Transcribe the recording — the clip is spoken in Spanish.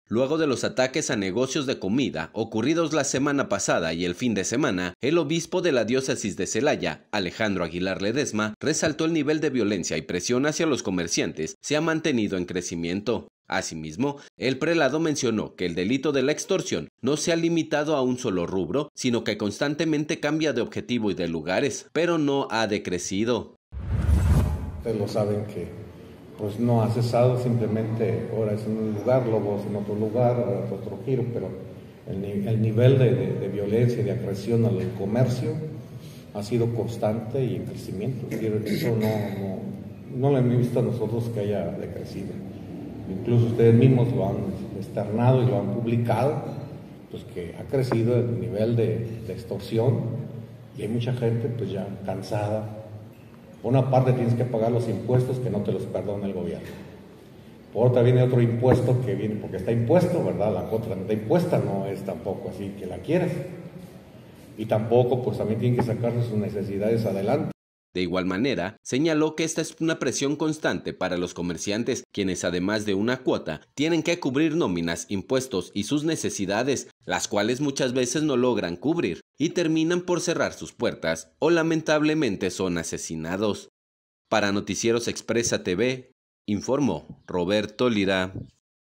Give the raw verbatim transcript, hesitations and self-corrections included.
Luego de los ataques a negocios de comida ocurridos la semana pasada y el fin de semana, el obispo de la diócesis de Celaya, Alejandro Aguilar Ledesma, resaltó el nivel de violencia y presión hacia los comerciantes se ha mantenido en crecimiento. Asimismo, el prelado mencionó que el delito de la extorsión no se ha limitado a un solo rubro, sino que constantemente cambia de objetivo y de lugares, pero no ha decrecido. Ustedes lo saben que pues no ha cesado, simplemente ahora es en un lugar, luego es en otro lugar, ahora es otro giro, pero el, el nivel de, de, de violencia y de agresión al comercio ha sido constante y en crecimiento. Eso no, no, no lo hemos visto a nosotros que haya decrecido. Incluso ustedes mismos lo han externado y lo han publicado, pues que ha crecido el nivel de, de extorsión y hay mucha gente pues ya cansada. Por una parte tienes que pagar los impuestos que no te los perdona el gobierno. Por otra viene otro impuesto que viene porque está impuesto, ¿verdad? La contra no está impuesta, no es tampoco así que la quieras. Y tampoco pues también tienen que sacarse sus necesidades adelante. De igual manera, señaló que esta es una presión constante para los comerciantes, quienes además de una cuota, tienen que cubrir nóminas, impuestos y sus necesidades, las cuales muchas veces no logran cubrir y terminan por cerrar sus puertas o lamentablemente son asesinados. Para Noticieros Expresa T V, informó Roberto Lira.